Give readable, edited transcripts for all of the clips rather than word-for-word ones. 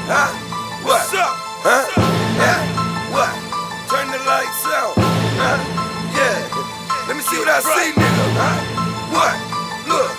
Huh? What? What's up? Huh? Yeah. What? Turn the lights out. Huh? Yeah. Let me see what I see, nigga. Huh? What? Look.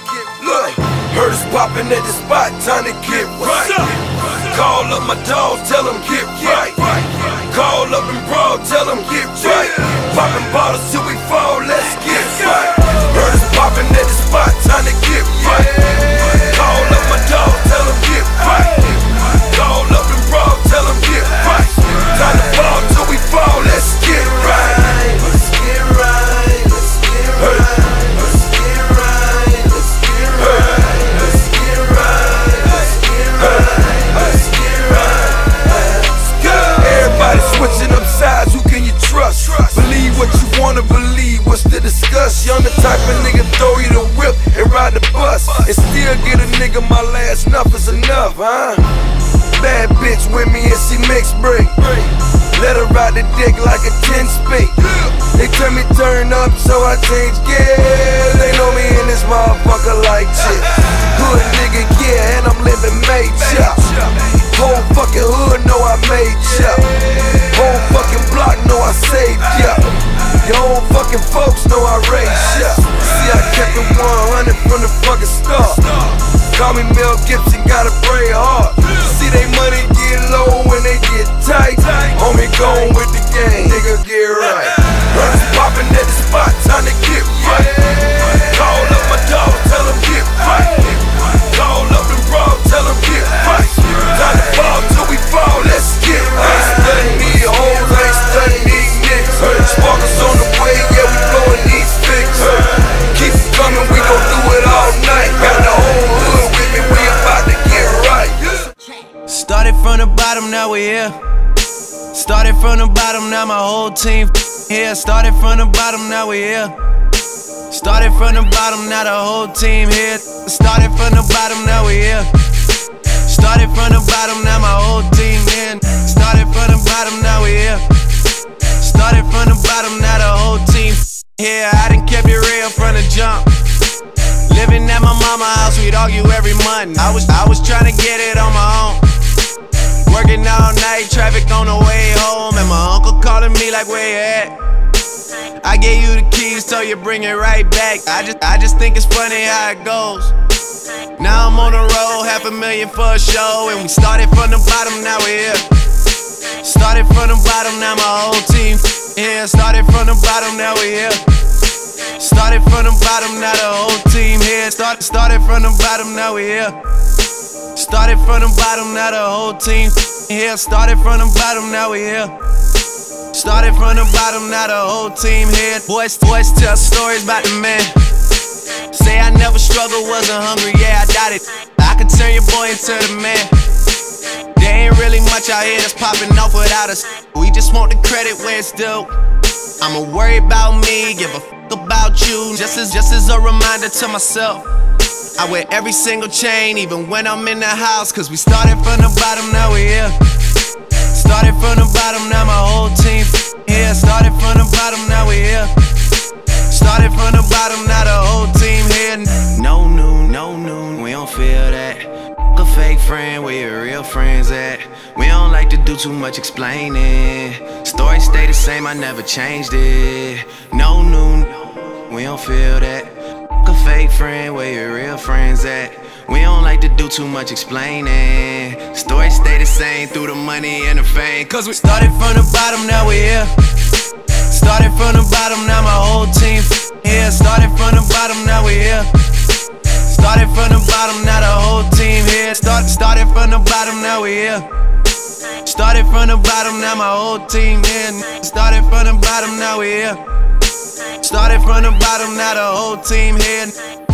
Heard us popping at the spot, time to get right. Call up my dog, tell him get right. Call up and bro, tell him get right. Popping bottles till we fall, let's get right. Heard us popping at the spot, time to get right. Call up my dog, tell him get right. Call up and bro, tell him get right. Time to ball till we fall, let's get right. Let's get right, let's get right. Let's get right, let's get right. Let's get right, let's get right. Let's get right, let's go. Everybody switching up sides, who can you trust? Believe what you wanna believe, what's to discuss? Y'all the type of nigga throw you the whip and ride the bus, and still get a nigga my last enough is enough, huh? Bad bitch with me and she makes break. Let her ride the dick like a 10-speed. They tell me turn up, so I change gears. They know me in this motherfucker like shit. Hood nigga, yeah, and I'm living major. Whole fucking hood know I made ya. Whole fucking block know I saved ya. Your own fucking folks know I raised ya. See, I kept it 100 from the fucking start. Call me Mel Gibson, gotta pray hard. See, they money get low when they get tight. Homie going with the game, nigga get right. Heard us popping at the spot, time to get right. Call up my dog, tell him get right. Call up and bro, tell him get right. Time to fall till we fall, let's get right. Ain't studying these hoes, ain't studying these niggas. Sparkles on the way, yeah, we blowing these fixes. Keep it coming, we gon' do it all night. Got the whole hood with me, we about to get right. Started from the bottom, now we here. Started from the bottom, now my whole team here. Started from the bottom, now we here. Started from the bottom, now the whole team here. Started from the bottom, now we here. Started from the bottom, now my whole team here. Started from the bottom, now we here. Started from the bottom, now the whole team here. I done kept it real from the jump. Living at my mama's house, we'd argue every month. I was trying to get it on my own. Working all night, traffic on the way home, and my uncle calling me like, where you at? I gave you the keys, so you bring it right back. I just think it's funny how it goes. Now I'm on the road, $500,000 for a show, and we started from the bottom, now we're here. Started from the bottom, now my whole team here. Started from the bottom, now we're here. Started from the bottom, now the whole team here. Started from the bottom, now we here. Started from the bottom, now the whole team here. Started from the bottom, now we here. Started from the bottom, now the whole team here. Boys tell stories about the man. Say I never struggled, wasn't hungry, yeah, I doubt it. I could turn your boy into the man. There ain't really much out here that's popping off without us. We just want the credit where it's due. I'ma worry about me, give a fuck about you. Just as a reminder to myself, I wear every single chain, even when I'm in the house. Cause we started from the bottom, now we here. Started from the bottom, now my whole team here. Started from the bottom, now we here. Started from the bottom, now the whole team here. No noon, we don't feel that. A fake friend, where your real friends at? We don't like to do too much explaining. Story stay the same, I never changed it. No noon, we don't feel that. A fake friend, where your real friends at? We don't like to do too much explaining. Story stay the same through the money and the fame. Cause we started from the bottom, now we here. Started from the bottom, now my whole team here. Started from the bottom, now we here. Started from the bottom, now the whole team here. Started from the bottom, now we here. Started from the bottom, now my whole team here. Started from the bottom, now we here. Started from the bottom, now the whole team here.